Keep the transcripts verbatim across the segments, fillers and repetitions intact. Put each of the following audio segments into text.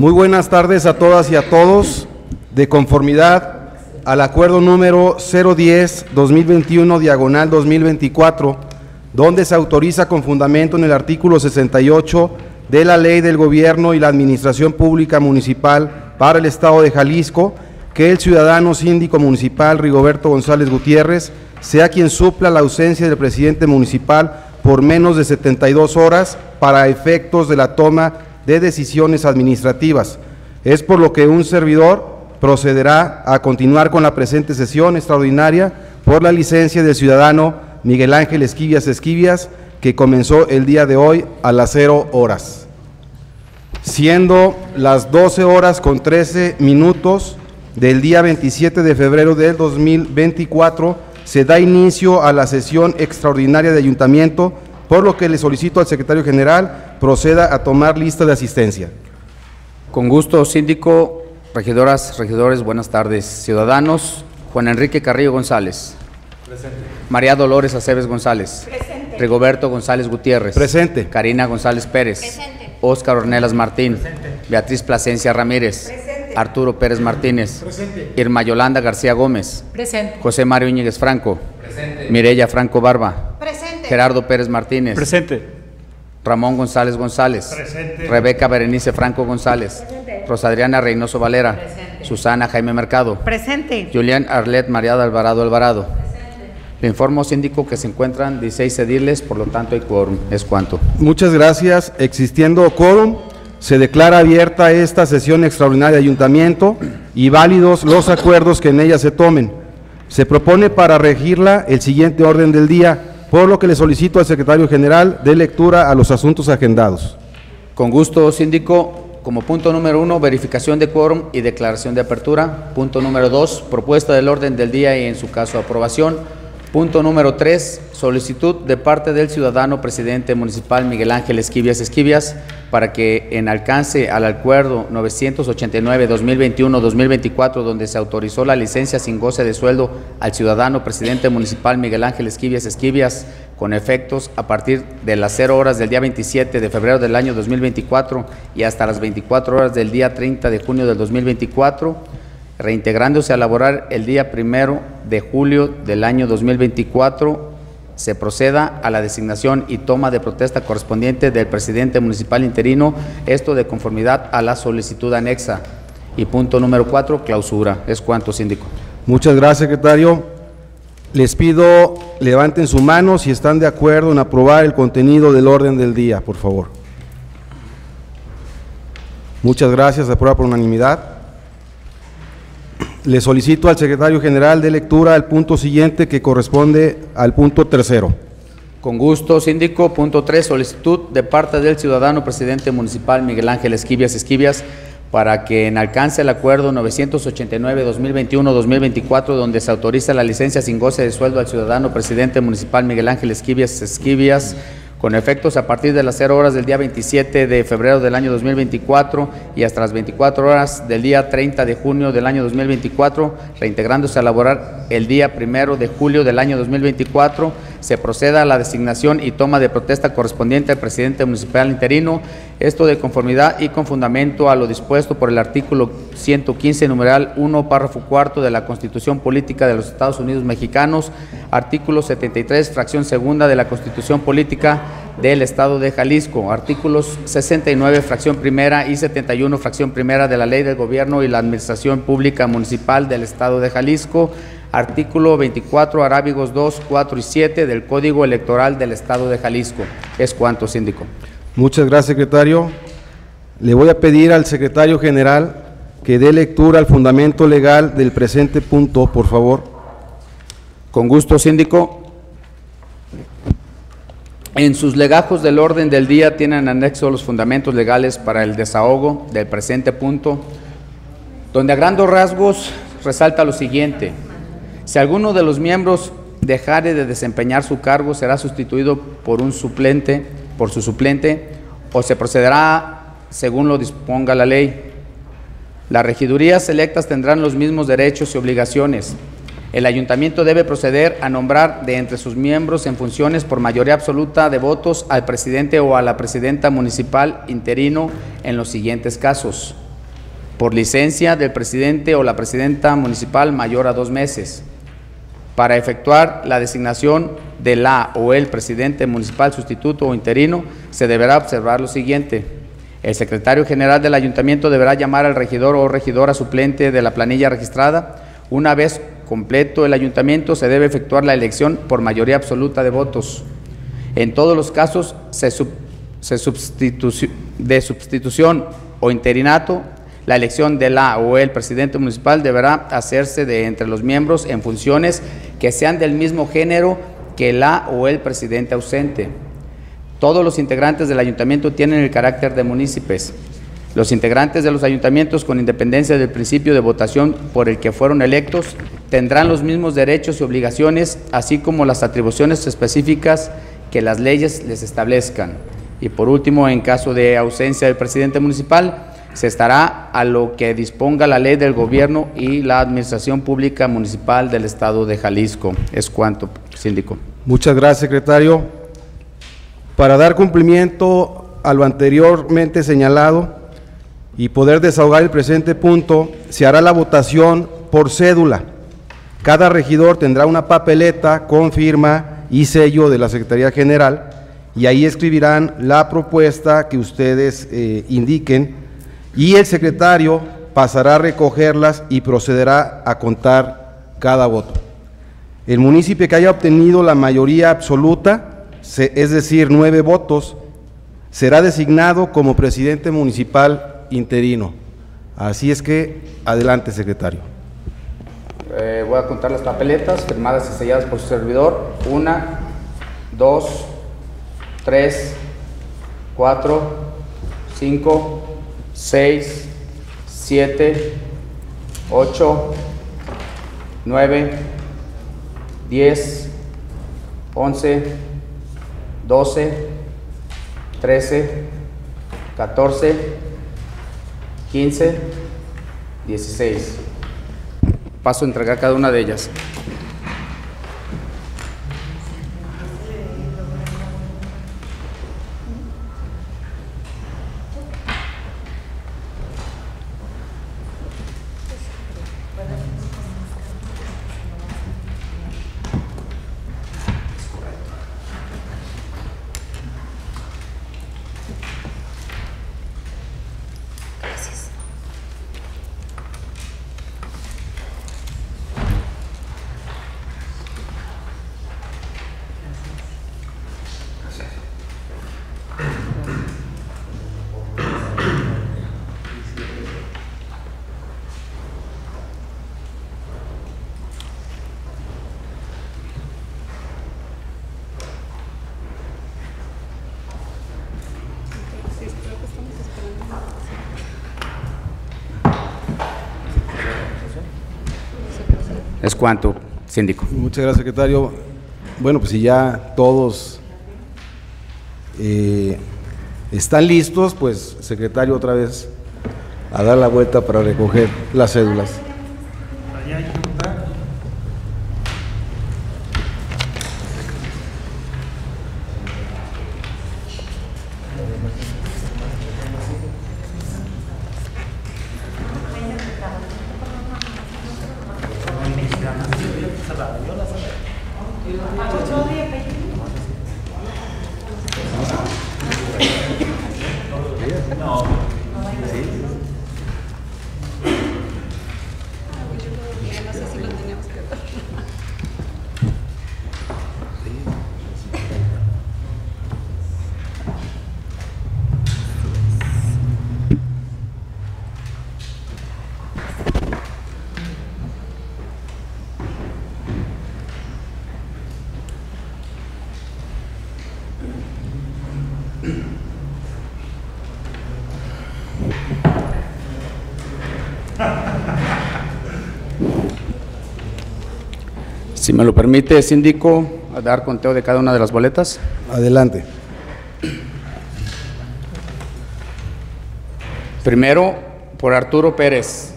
Muy buenas tardes a todas y a todos. De conformidad al acuerdo número cero diez guión dos mil veintiuno diagonal dos mil veinticuatro, donde se autoriza con fundamento en el artículo sesenta y ocho de la Ley del Gobierno y la Administración Pública Municipal para el Estado de Jalisco, que el ciudadano síndico municipal Rigoberto González Gutiérrez sea quien supla la ausencia del presidente municipal por menos de setenta y dos horas para efectos de la toma de decisiones administrativas. Es por lo que un servidor procederá a continuar con la presente sesión extraordinaria por la licencia del ciudadano Miguel Ángel Esquivias Esquivias, que comenzó el día de hoy a las cero horas. Siendo las doce horas con trece minutos del día veintisiete de febrero del dos mil veinticuatro, se da inicio a la sesión extraordinaria de ayuntamiento, por lo que le solicito al secretario general proceda a tomar lista de asistencia. Con gusto, síndico, regidoras, regidores, buenas tardes. Ciudadanos: Juan Enrique Carrillo González. Presente. María Dolores Aceves González. Presente. Rigoberto González Gutiérrez. Presente. Karina González Pérez. Presente. Óscar Ornelas Martín. Presente. Beatriz Plasencia Ramírez. Presente. Arturo Pérez Martínez. Presente. Irma Yolanda García Gómez. Presente. José Mario Íñiguez Franco. Presente. Mireya Franco Barba. Presente. Gerardo Pérez Martínez. Presente. Ramón González González. Presente. Rebeca Berenice Franco González. Presente. Rosadriana Reynoso Valera. Presente. Susana Jaime Mercado. Presente. Julián Arlet María de Alvarado Alvarado. Presente. Le informo, síndico, que se encuentran dieciséis ediles, por lo tanto hay quórum. Es cuanto. Muchas gracias. Existiendo quórum, se declara abierta esta sesión extraordinaria de ayuntamiento y válidos los acuerdos que en ella se tomen. Se propone para regirla el siguiente orden del día, por lo que le solicito al secretario general de lectura a los asuntos agendados. Con gusto, síndico. Como punto número uno, verificación de quórum y declaración de apertura. Punto número dos, propuesta del orden del día y en su caso aprobación. Punto número tres, solicitud de parte del ciudadano presidente municipal Miguel Ángel Esquivias Esquivias para que en alcance al acuerdo novecientos ochenta y nueve guión dos mil veintiuno guión dos mil veinticuatro, donde se autorizó la licencia sin goce de sueldo al ciudadano presidente municipal Miguel Ángel Esquivias Esquivias con efectos a partir de las cero horas del día veintisiete de febrero del año dos mil veinticuatro y hasta las veinticuatro horas del día treinta de junio del dos mil veinticuatro, reintegrándose a laborar el día primero de julio del año dos mil veinticuatro, se proceda a la designación y toma de protesta correspondiente del presidente municipal interino, esto de conformidad a la solicitud anexa. Y punto número cuatro, clausura. Es cuanto, síndico. Muchas gracias, secretario. Les pido levanten su mano si están de acuerdo en aprobar el contenido del orden del día, por favor. Muchas gracias, se aprueba por unanimidad. Le solicito al secretario general de lectura el punto siguiente, que corresponde al punto tercero. Con gusto, síndico. Punto tres, solicitud de parte del ciudadano presidente municipal Miguel Ángel Esquivias Esquivias para que en alcance el acuerdo novecientos ochenta y nueve guión dos mil veintiuno guión dos mil veinticuatro, donde se autoriza la licencia sin goce de sueldo al ciudadano presidente municipal Miguel Ángel Esquivias Esquivias con efectos a partir de las cero horas del día veintisiete de febrero del año dos mil veinticuatro y hasta las veinticuatro horas del día treinta de junio del año dos mil veinticuatro, reintegrándose a laborar el día primero de julio del año dos mil veinticuatro, se proceda a la designación y toma de protesta correspondiente al presidente municipal interino, esto de conformidad y con fundamento a lo dispuesto por el artículo ciento quince, numeral uno, párrafo cuarto de la Constitución Política de los Estados Unidos Mexicanos, artículo setenta y tres, fracción segunda de la Constitución Política del Estado de Jalisco, artículos sesenta y nueve, fracción primera y setenta y uno, fracción primera de la Ley del Gobierno y la Administración Pública Municipal del Estado de Jalisco, artículo veinticuatro, arábigos dos, cuatro y siete del Código Electoral del Estado de Jalisco. Es cuanto, síndico. Muchas gracias, secretario. Le voy a pedir al secretario general que dé lectura al fundamento legal del presente punto, por favor. Con gusto, síndico. En sus legajos del orden del día tienen anexo los fundamentos legales para el desahogo del presente punto, donde a grandes rasgos resalta lo siguiente: si alguno de los miembros dejare de desempeñar su cargo, será sustituido por un suplente, por su suplente, o se procederá según lo disponga la ley. Las regidurías electas tendrán los mismos derechos y obligaciones. El ayuntamiento debe proceder a nombrar de entre sus miembros en funciones por mayoría absoluta de votos al presidente o a la presidenta municipal interino en los siguientes casos. por licencia del presidente o la presidenta municipal mayor a dos meses. Para efectuar la designación de la o el presidente municipal sustituto o interino, se deberá observar lo siguiente. El secretario general del ayuntamiento deberá llamar al regidor o regidora suplente de la planilla registrada. Una vez completo el ayuntamiento, se debe efectuar la elección por mayoría absoluta de votos. En todos los casos se sub, se substitu, de sustitución o interinato, la elección de la o el presidente municipal deberá hacerse de entre los miembros en funciones que sean del mismo género que la o el presidente ausente. Todos los integrantes del ayuntamiento tienen el carácter de municipios. Los integrantes de los ayuntamientos, con independencia del principio de votación por el que fueron electos, tendrán los mismos derechos y obligaciones, así como las atribuciones específicas que las leyes les establezcan. Y por último, en caso de ausencia del presidente municipal, se estará a lo que disponga la ley del gobierno y la administración pública municipal del estado de Jalisco. Es cuanto, síndico. Muchas gracias, secretario. Para dar cumplimiento a lo anteriormente señalado y poder desahogar el presente punto, se hará la votación por cédula. Cada regidor tendrá una papeleta con firma y sello de la Secretaría General, y ahí escribirán la propuesta que ustedes eh, indiquen, y el secretario pasará a recogerlas y procederá a contar cada voto. El municipio que haya obtenido la mayoría absoluta, es decir, nueve votos, será designado como presidente municipal interino. Así es que, adelante, secretario. Eh, voy a contar las papeletas firmadas y selladas por su servidor. Una, dos, tres, cuatro, cinco, seis, siete, ocho, nueve, diez, once, doce, trece, catorce, quince, dieciséis. Paso a entregar cada una de ellas. Es cuanto, síndico. Muchas gracias, secretario. Bueno, pues si ya todos eh, están listos, pues, secretario, otra vez a dar la vuelta para recoger las cédulas. Si me lo permite, síndico, a dar conteo de cada una de las boletas. Adelante. Primero, por Arturo Pérez.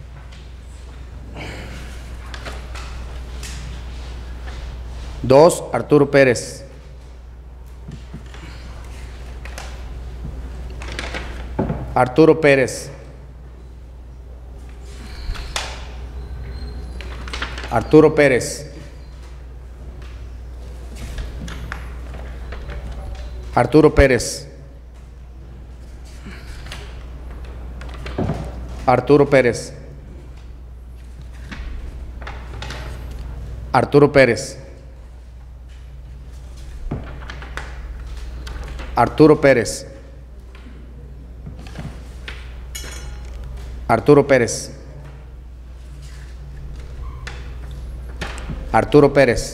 Dos, Arturo Pérez. Arturo Pérez. Arturo Pérez. Arturo Pérez. Arturo Pérez. Arturo Pérez. Arturo Pérez. Arturo Pérez. Arturo Pérez.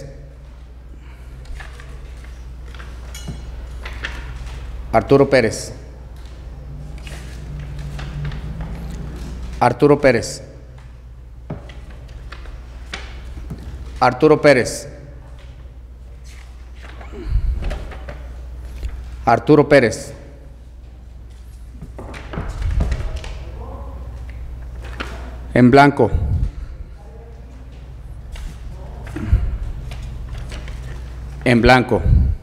Arturo Pérez. Arturo Pérez. Arturo Pérez. Arturo Pérez. En blanco. En blanco.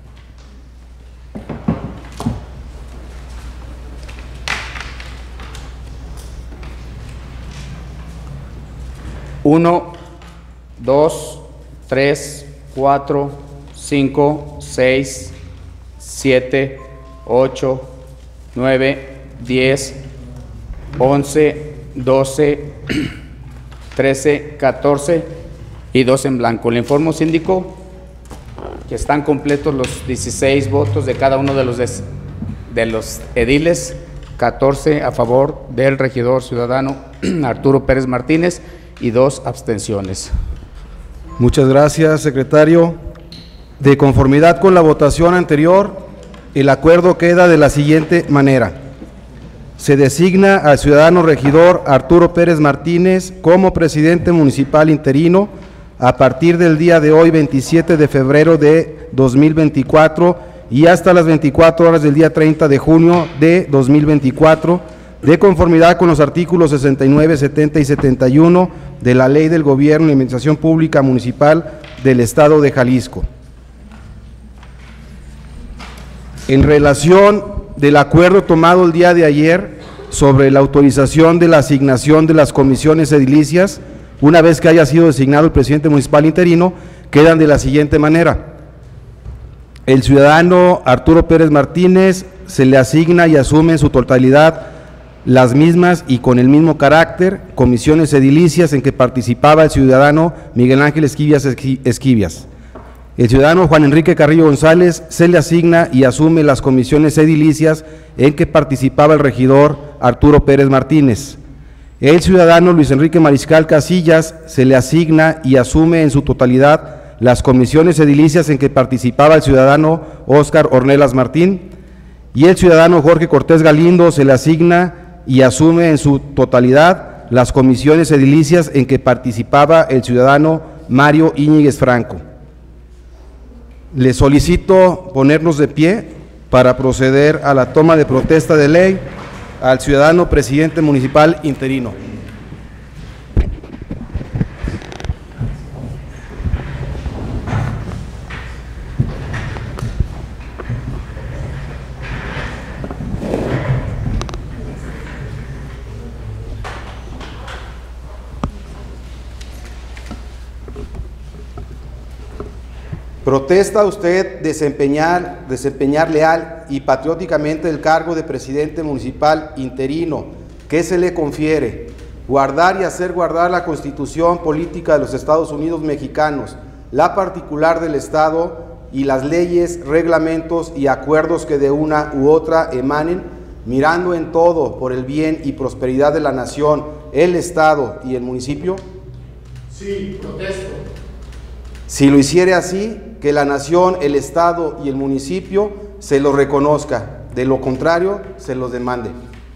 Uno, dos, tres, cuatro, cinco, seis, siete, ocho, nueve, diez, once, doce, trece, catorce y dos en blanco. Le informo, síndico, que están completos los dieciséis votos de cada uno de los, des, de los ediles, catorce a favor del regidor ciudadano Arturo Pérez Martínez y dos abstenciones. Muchas gracias, secretario. De conformidad con la votación anterior, el acuerdo queda de la siguiente manera. Se designa al ciudadano regidor Arturo Pérez Martínez como presidente municipal interino a partir del día de hoy, veintisiete de febrero de dos mil veinticuatro, y hasta las veinticuatro horas del día treinta de junio de dos mil veinticuatro, de conformidad con los artículos sesenta y nueve, setenta y setenta y uno de la Ley del Gobierno y Administración Pública Municipal del Estado de Jalisco. En relación del acuerdo tomado el día de ayer sobre la autorización de la asignación de las comisiones edilicias, una vez que haya sido designado el presidente municipal interino, quedan de la siguiente manera. El ciudadano Arturo Pérez Martínez se le asigna y asume en su totalidad las mismas y con el mismo carácter comisiones edilicias en que participaba el ciudadano Miguel Ángel Esquivias Esquivias. El ciudadano Juan Enrique Carrillo González se le asigna y asume las comisiones edilicias en que participaba el regidor Arturo Pérez Martínez. El ciudadano Luis Enrique Mariscal Casillas se le asigna y asume en su totalidad las comisiones edilicias en que participaba el ciudadano Óscar Ornelas Martín, y el ciudadano Jorge Cortés Galindo se le asigna y asume en su totalidad las comisiones edilicias en que participaba el ciudadano Mario Íñiguez Franco. Le solicito ponernos de pie para proceder a la toma de protesta de ley al ciudadano presidente municipal interino. ¿Protesta usted desempeñar, desempeñar leal y patrióticamente el cargo de presidente municipal interino que se le confiere, guardar y hacer guardar la Constitución Política de los Estados Unidos Mexicanos, la particular del Estado y las leyes, reglamentos y acuerdos que de una u otra emanen, mirando en todo por el bien y prosperidad de la nación, el Estado y el municipio? Sí, protesto. Si lo hiciere así, que la nación, el Estado y el municipio se lo reconozca, de lo contrario, se los demande.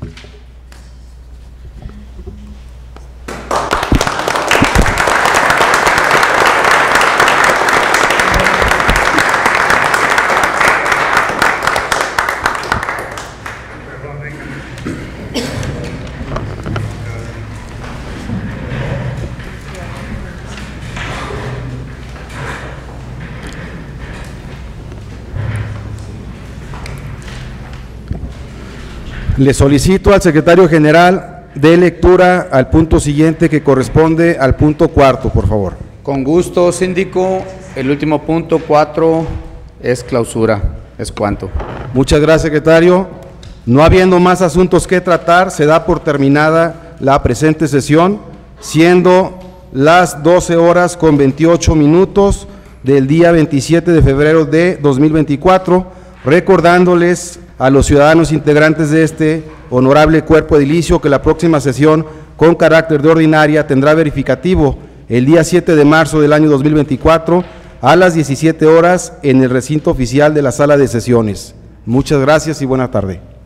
Le solicito al secretario general de lectura al punto siguiente, que corresponde al punto cuarto, por favor. Con gusto, síndico. El último punto, cuatro, es clausura. ¿Es cuánto? Muchas gracias, secretario. No habiendo más asuntos que tratar, se da por terminada la presente sesión, siendo las doce horas con veintiocho minutos del día veintisiete de febrero de dos mil veinticuatro, recordándoles a los ciudadanos integrantes de este honorable cuerpo edilicio que la próxima sesión con carácter de ordinaria tendrá verificativo el día siete de marzo del año dos mil veinticuatro a las diecisiete horas en el recinto oficial de la sala de sesiones. Muchas gracias y buena tarde.